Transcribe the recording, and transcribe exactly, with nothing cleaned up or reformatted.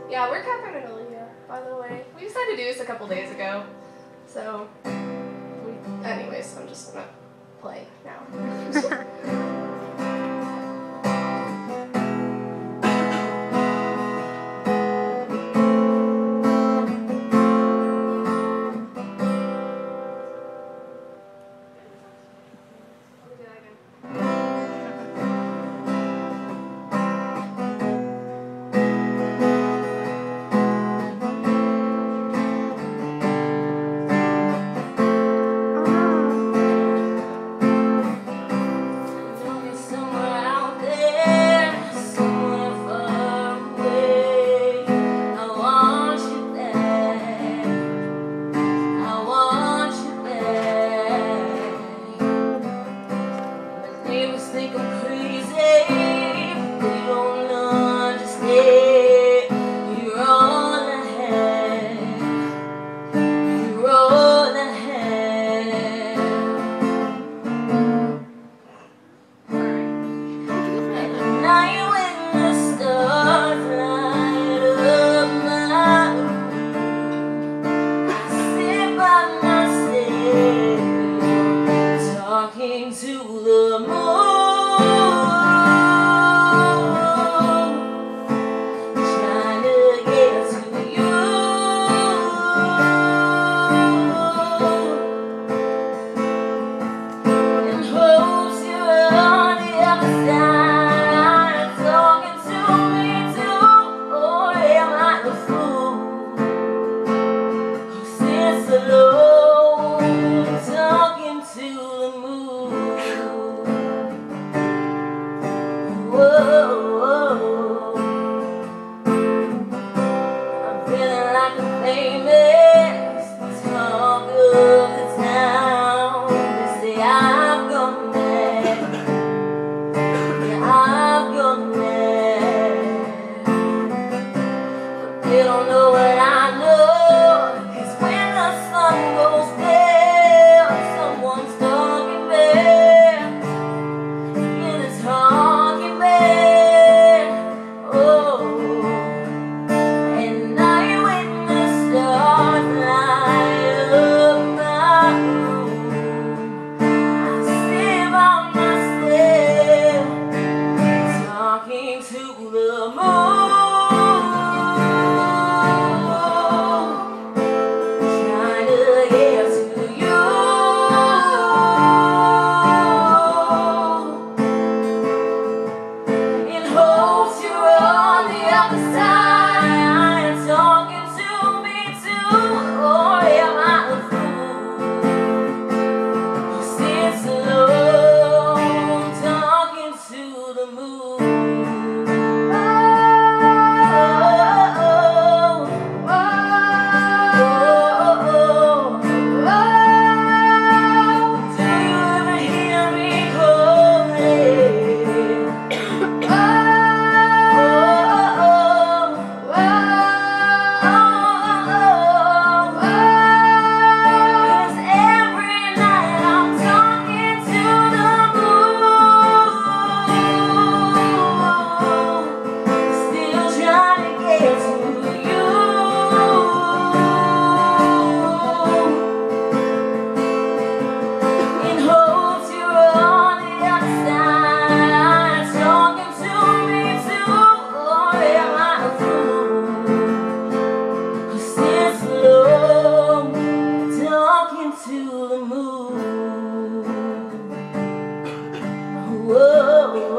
Yeah, we're Catherine and Olivia, by the way. We decided to do this a couple days ago. So, we, anyways, I'm just gonna play now. Think I'm crazy, they don't understand. You're all I have, you're all I have. At the night when the stars light up my room, I sit by myself, talking to the moon. You don't know what I know, 'cause when the sun goes down, someone's talking back, yeah, it's talking back. Oh, and night when the stars light up my room, I sit by myself, talking to the moon. To the moon. Whoa.